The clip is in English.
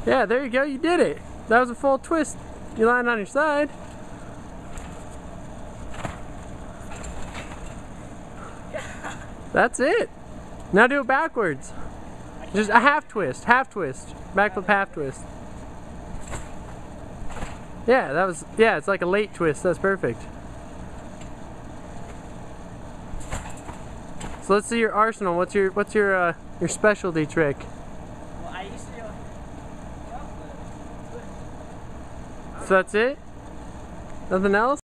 Yeah, there you go, you did it. That was a full twist. You lying on your side. That's it. Now do it backwards. Just a half twist, backflip half twist. Yeah, that was, yeah, it's like a late twist. That's perfect. So let's see your arsenal. What's your specialty trick? Well, I used to do So that's it? Nothing else?